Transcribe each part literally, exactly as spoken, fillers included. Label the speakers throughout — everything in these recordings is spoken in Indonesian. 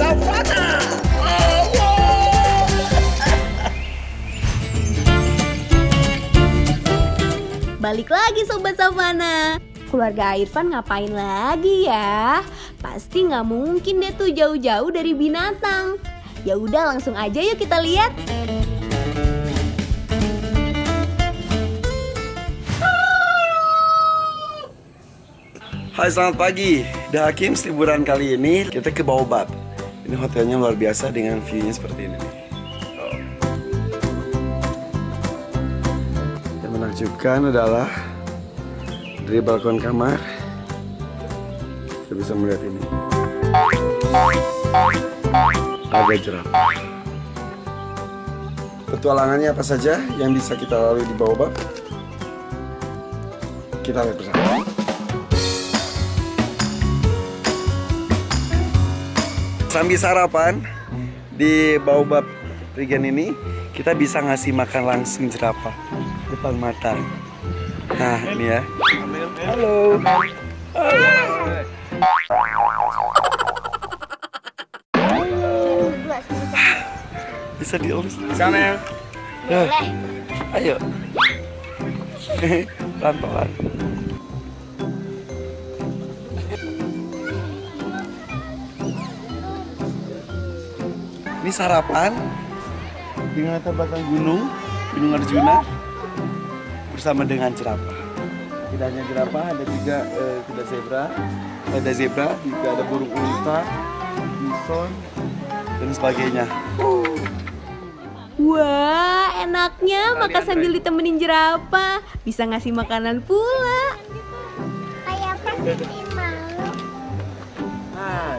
Speaker 1: savana.
Speaker 2: Balik lagi Sobat Savana. Keluarga Irfan ngapain lagi ya? Pasti nggak mungkin deh tuh jauh-jauh dari binatang. Ya udah langsung aja yuk kita lihat.
Speaker 3: Hai, selamat pagi. The Hakims, liburan kali ini kita ke Baobab. Ini hotelnya luar biasa dengan view-nya seperti ini. Yang menakjubkan adalah dari balkon kamar kita bisa melihat ini. Ada jerapah. Petualangannya apa saja yang bisa kita lalui di Baobab? Kita lihat bersama. Sambil sarapan di Baobab Regen ini, kita bisa ngasih makan langsung jerapah depan mata. Nah, ini ya. Halo. Bisa dielus. Sana. Boleh. Ayo. Pelan-pelan. Ini sarapan dengan latar belakang gunung, Gunung Arjuna bersama dengan jerapah. Tidak hanya jerapah, ada juga eh, kuda zebra, ada zebra, juga ada burung unta, bison, dan sebagainya.
Speaker 2: Wah, enaknya makan sambil ditemenin jerapah. Bisa ngasih makanan pula.
Speaker 4: Kayak apa sih malu?
Speaker 3: Hai.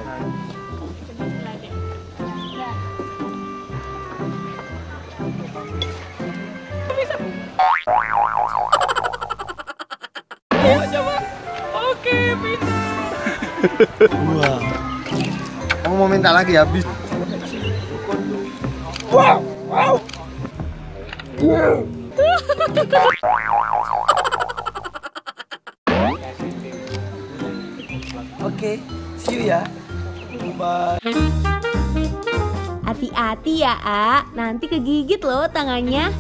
Speaker 1: Coba. Oke, bisa.
Speaker 3: Wah. Kamu mau minta lagi habis? Wow, wow. Oke, see you ya. Bye.
Speaker 2: Hati-hati ya, A. Nanti kegigit loh tangannya.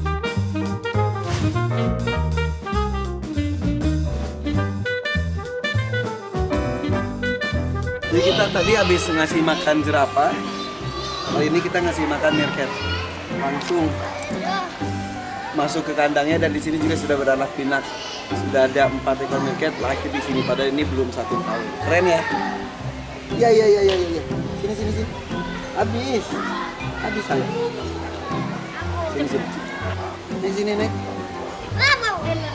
Speaker 3: Jadi kita tadi habis ngasih makan jerapah. Kali ini kita ngasih makan meerkat. Langsung masuk ke kandangnya, dan di sini juga sudah beranak pinak. Sudah ada empat ekor meerkat lahir di sini, padahal ini belum satu tahun. Keren ya? Iya iya iya iya iya. Sini sini sini. Habis. Habis saya. Sini sini. Sini sini nek.
Speaker 4: Lama udah.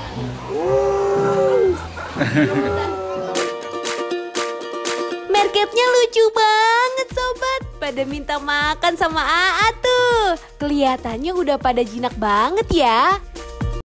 Speaker 2: Meerkatnya lucu banget sobat. Pada minta makan sama A A tuh. Kelihatannya udah pada jinak banget ya.